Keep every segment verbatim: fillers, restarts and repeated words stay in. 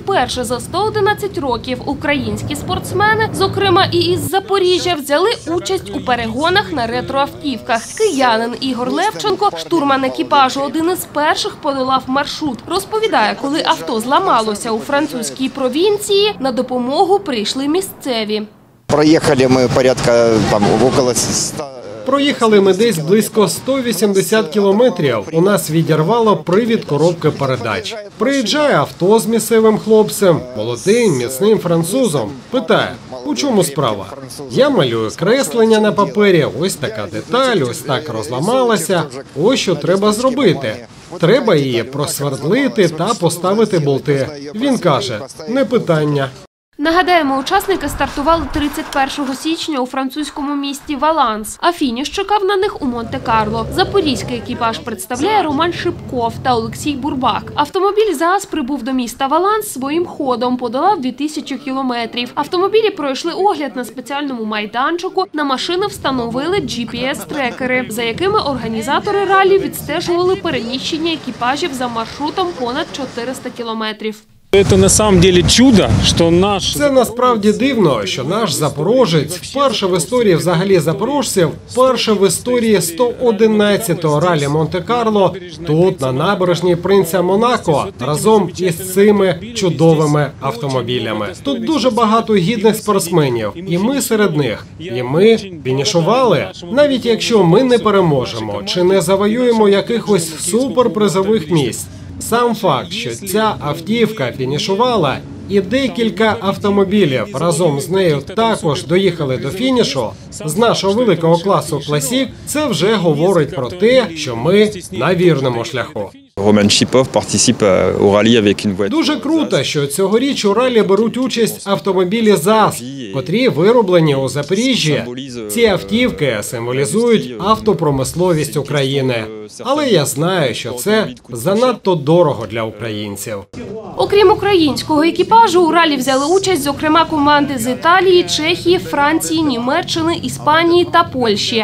вперше за сто одинадцять років українські спортсмени, зокрема і із Запоріжжя, взяли участь у перегонах на ретроавтівках. Киянин Ігор Левченко, штурман екіпажу, один із перших подолав маршрут. Розповідає, коли авто зламалося у французькій провінції, на допомогу прийшли місцеві. Проїхали ми порядка там около ста. Проїхали ми десь близько сто вісімдесят кілометрів. У нас відірвало привід коробки передач. Приїжджає авто з місцевим хлопцем, молодим, міцним французом. Питає, у чому справа? Я малюю креслення на папері, ось така деталь, ось так розламалася, ось що треба зробити. Треба її просвердлити та поставити болти. Він каже, не питання. Нагадаємо, учасники стартували тридцять першого січня у французькому місті Валанс, а фініш чекав на них у Монте-Карло. Запорізький екіпаж представляє Роман Шипков та Олексій Бурбак. Автомобіль ЗАЗ прибув до міста Валанс своїм ходом, подолав дві тисячі кілометрів. Автомобілі пройшли огляд на спеціальному майданчику, на машини встановили джі пі ес-трекери, за якими організатори ралі відстежували переміщення екіпажів за маршрутом понад чотириста кілометрів. Це насправді чудо, що наш... Це насправді дивно, що наш запорожець, вперше в історії взагалі запорожців, вперше в історії сто одинадцятого ралі Монте-Карло, тут, на набережній Принца Монако, разом із цими чудовими автомобілями. Тут дуже багато гідних спортсменів, і ми серед них. І ми фінішували. Навіть якщо ми не переможемо, чи не завоюємо якихось суперпризових місць, сам факт, що ця автівка фінішувала і декілька автомобілів разом з нею також доїхали до фінішу з нашого великого класу Класік, це вже говорить про те, що ми на вірному шляху. Роман Шипов партicipe au rallye avec une voiture. Дуже круто, що цьогоріч у ралі беруть участь автомобілі ЗАЗ, котрі вироблені у Запоріжжі. Ці автівки символізують автопромисловість України. Але я знаю, що це занадто дорого для українців. Окрім українського екіпажу, у ралі взяли участь, зокрема, команди з Італії, Чехії, Франції, Німеччини, Іспанії та Польщі.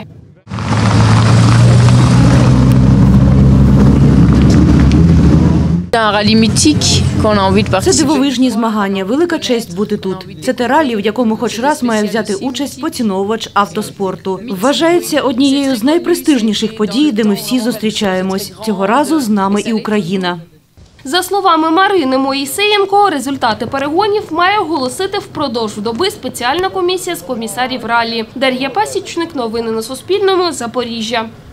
Це дивовижні змагання, велика честь бути тут. Це те ралі, в якому хоч раз має взяти участь поціновувач автоспорту. Вважається однією з найпрестижніших подій, де ми всі зустрічаємось. Цього разу з нами і Україна. За словами Марини Моїсеєнко, результати перегонів має оголосити впродовж доби спеціальна комісія з комісарів ралі. Дар'я Пасічник, новини на Суспільному, Запоріжжя.